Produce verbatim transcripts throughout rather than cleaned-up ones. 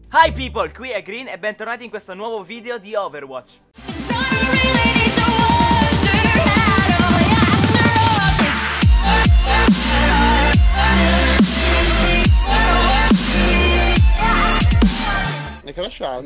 Hi people, qui è Green e bentornati in questo nuovo video di Overwatch. Mi hai crashato?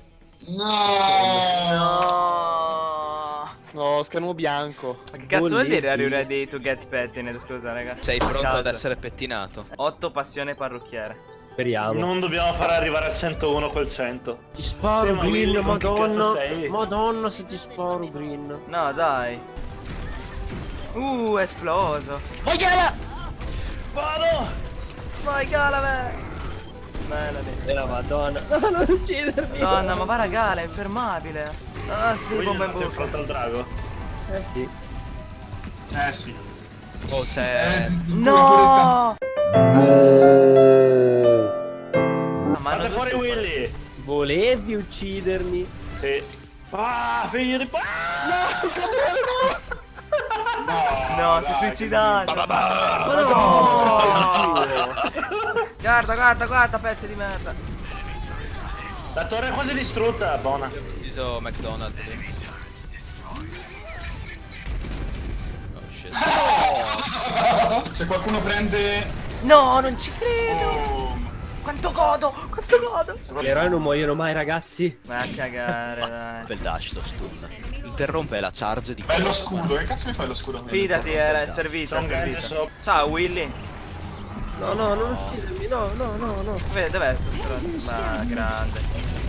No. No. No, schermo bianco. Ma che cazzo vuol dire are you ready to get pettined? Scusa raga. Sei pronto Caso. ad essere pettinato? otto passione parrucchiere. Speriamo. Non dobbiamo fare arrivare al centouno quel cento. Ti sparo, Eh, ma Green, Willy, con che cazzo madonna. sei? Madonna se ti sparo, Green. No dai. Uh, è esploso. Vai Gala! Vado! Vai Galave. Melanie. E la madonna. No, non uccidermi. Madonna, ma va ragale, è infermabile. Ah sì, Willy bomba in non sei bocca. pronto al drago? Eh sì. Eh sì. Oh, c'è... No! Ma Fate fuori Willy! Volevi uccidermi? Sì. Ah, figlio di... Ah! No, si è suicidato. Ma no! Guarda, guarda, guarda, pezzi di merda. La torre è quasi distrutta, buona. Ho ucciso McDonald's lì. Oh shit. Se qualcuno prende... No, non ci credo. Oh, Quanto godo, quanto godo. se Gli qualcuno- eroi non muoiono mai, ragazzi. Ma a cagare, dai. Bel dash, lo stun. Interrompe la charge di... Bello scudo, che cazzo mi fai lo scudo? Fidati, era servita, C'è un gancio servita. sopra. Ciao Willy. No, no, non uccidermi. No, no, no, no. Dov'è, dov'è sto stronzo? Ma grande.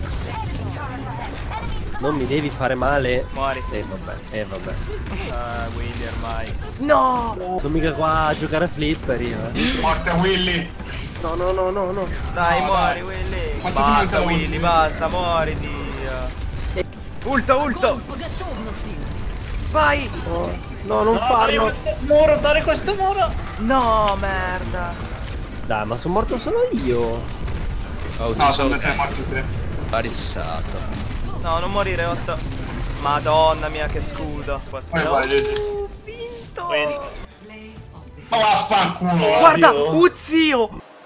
Non mi devi fare male. Muori. Eh vabbè, eh vabbè. Ah, Willy ormai. No! Sono mica qua a giocare a flipper io. eh. Morte a Willy! No, no, no, no, no. Dai, No, muori dai. Willy. Quanto ti Basta manca la Willy, ultima? basta, muori Dio. Ulto, ulto. Vai. No, no, non No, farlo. dai questo muro, dare questo muro! No, merda. Dai, ma sono morto solo io. Oh, No, sono sei morti te. parissato. No, non morire, Otto. Madonna mia, che scudo. Qua Vai, scudo. vai, Gigi. Uh, vinto. Willy. Ma vaffanculo! Guarda, Oddio. uh zio.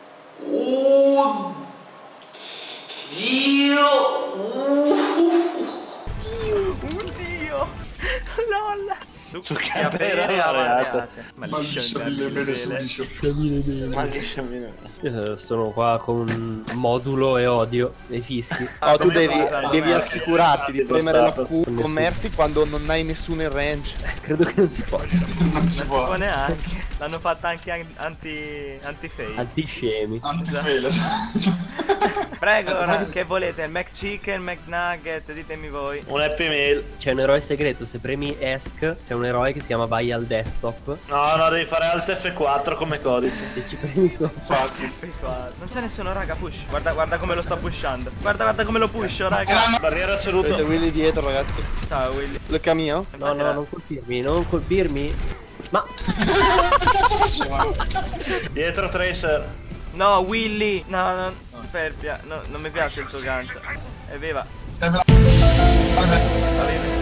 Oddio. LOL. Su che Che bella bella variata. Ma lisciabile bene su liscio. Ma che scemino. Io sono qua con modulo e odio dei fischi. No, tu come devi, fai? devi Come assicurarti di fai? premere la Spostato. Q con Mercy quando non hai nessuno in range. Credo che non si possa. Non si Non si può può. neanche. L'hanno fatta anche an- anti anti-fail. Antiscemi. Antifele. Prego, Eh, ora, ma- che volete? Il McChicken, McNugget, ditemi voi. Un Happy Meal. C'è un eroe segreto, se premi ESC c'è un eroe che si chiama vai al desktop No, no, devi fare Alt F quattro come codice. e ci premi sopra. Infatti. Non c'è nessuno, raga, push. Guarda, guarda come lo sta pushando. Guarda, guarda come lo pusho, raga. Barriera Avete assoluto. Willy dietro, ragazzi. Ciao, Willy. Lo mio? No, no, non colpirmi, non colpirmi. Ma Dietro Tracer. No, Willy. No, no, Perpia. No, non mi piace il tuo gancio. Evviva. Serve la... Va bene.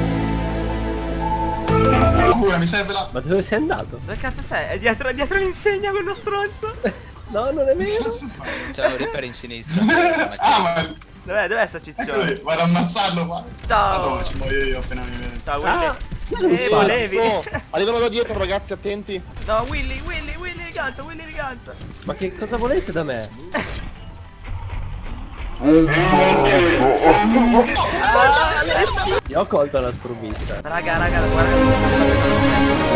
Paura, mi serve la... Ma dove sei andato? Dove cazzo sei? È dietro, è dietro l'insegna quello stronzo. No, non è vero. Cazzo fai? C'è un Reaper in sinistra. Ah, ma... Dov'è, dov'è sta Eccolo ciccione? lì, vado a ammazzarlo qua. Ciao. Madonna, ci muoio io appena mi vede. Ciao, Willy. Ah, non mi Eh, spara. volevi? Arrivano da dietro, ragazzi, attenti. No, Willy, Willy, Willy il gancio, Willy il gancio. Ma che cosa volete da me? Io ho colto la sprovvista. Raga, raga, guarda.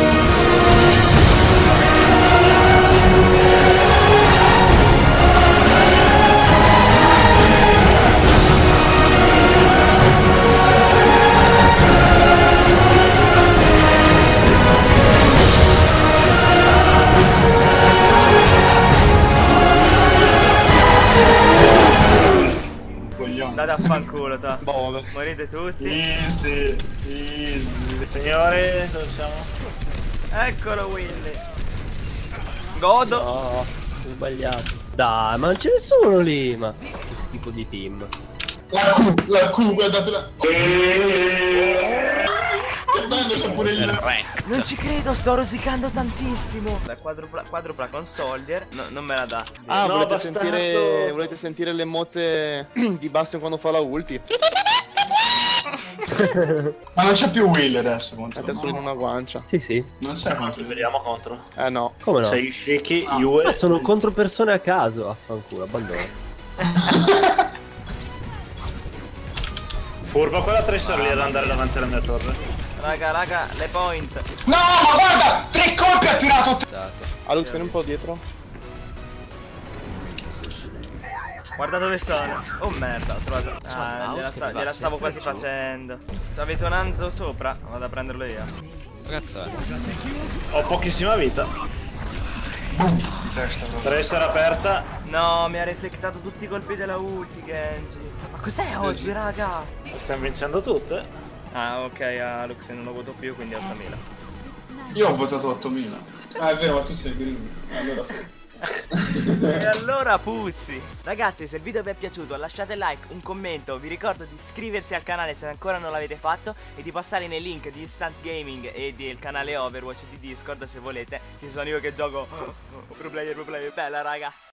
Coglione. Andate a fanculo, ta. Boh, vabbè. Morite tutti. Easy, easy. Signore, dove siamo? Eccolo Willy. Godo. No, ho sbagliato. Dai, ma non c'è nessuno lì. Ma che schifo di team. La Q, la Q, guardatela. Che bello, pure il... Rect. Non ci credo, sto rosicando tantissimo. La quadrupla, quadrupla con Soldier no, non me la dà. Ah, No, volete, bastardo. sentire, volete sentire le mote di Bastion quando fa la ulti? Ma non c'è più Will adesso contro. Mette solo in una guancia. Sì, sì. Non c'è contro. Vediamo contro. Eh no. Come no? Sei Shaky, Ah. Yue. Ma sono contro persone a caso. Affanculo, abbandono. Furba quella tracer lì ad andare davanti alla mia torre. Raga, raga, le point. No, ma guarda! Tre colpi ha tirato! Esatto. Alux, vieni un po' dietro. Guarda dove sono. Oh merda, ho trovato. il Ah, mouse gliela, che sta- mi va gliela stavo sempre quasi giù. facendo. Se avete un Anzo sopra, vado a prenderlo io. Ragazzi, Ho pochissima vita. Boom! Testa proprio. Tracer aperta. No, mi ha reflectato tutti i colpi della ulti, Genji. Ma cos'è oggi, raga? Stiamo vincendo tutte. Ah, ok, a Lux non lo voto più, quindi ottomila. Io ho votato ottomila. Ah, è vero, ma tu sei green. Allora sì. E allora puzzi. Ragazzi, se il video vi è piaciuto lasciate like, un commento. Vi ricordo di iscriversi al canale se ancora non l'avete fatto e di passare nei link di Instant Gaming e del canale Overwatch di Discord se volete. Ci sono io che gioco pro player, pro player. Bella raga.